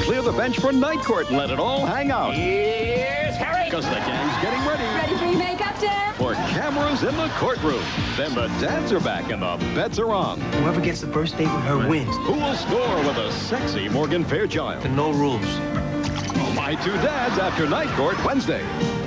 clear the bench for night court and let it all hang out. Here's Harry. Because the gang's getting ready. Ready for your makeup, Dad? For cameras in the courtroom. Then the dads are back and the bets are on. Whoever gets the first date with her wins. Who will score with a sexy Morgan Fairchild? And no rules. My Two Dads after night court Wednesday.